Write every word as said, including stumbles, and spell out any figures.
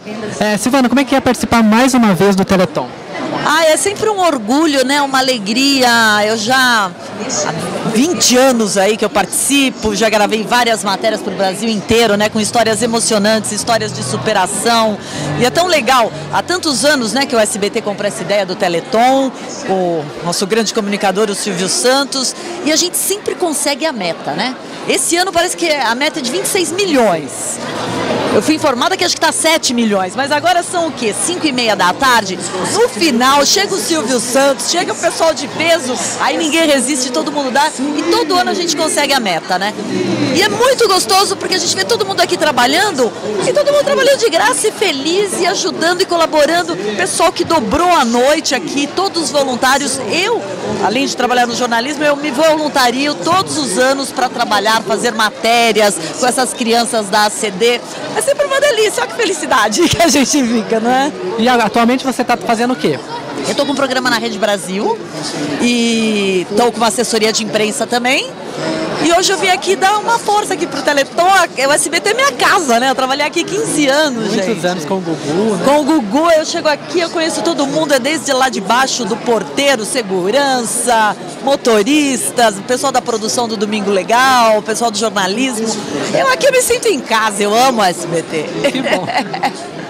É, Silvana, como é que é participar mais uma vez do Teleton? Ah, é sempre um orgulho, né? Uma alegria. Eu já há vinte anos aí que eu participo, já gravei várias matérias para o Brasil inteiro, né? Com histórias emocionantes, histórias de superação. E é tão legal. Há tantos anos, né, que o S B T comprou essa ideia do Teleton, o nosso grande comunicador, o Silvio Santos, e a gente sempre consegue a meta, né? Esse ano parece que a meta é de vinte e seis milhões. Eu fui informada que acho que está sete milhões, mas agora são o quê? cinco e meia da tarde? No final, chega o Silvio Santos, chega o pessoal de peso, aí ninguém resiste, todo mundo dá, e todo ano a gente consegue a meta, né? E é muito gostoso porque a gente vê todo mundo aqui trabalhando, e todo mundo trabalhando de graça e feliz, e ajudando e colaborando. Pessoal que dobrou a noite aqui, todos os voluntários. Eu, além de trabalhar no jornalismo, eu me voluntario todos os anos para trabalhar, fazer matérias com essas crianças da A C D. É sempre uma delícia, olha que felicidade que a gente fica, não é? E atualmente você está fazendo o quê? Eu estou com um programa na Rede Brasil e estou com uma assessoria de imprensa também. E hoje eu vim aqui dar uma força aqui pro Teleton. O S B T é minha casa, né? Eu trabalhei aqui quinze anos, Muitos gente. Muitos anos com o Gugu, né? Com o Gugu, eu chego aqui, eu conheço todo mundo, é desde lá de baixo, do porteiro, segurança, motoristas, o pessoal da produção do Domingo Legal, o pessoal do jornalismo. Eu aqui eu me sinto em casa, eu amo o S B T. Que bom.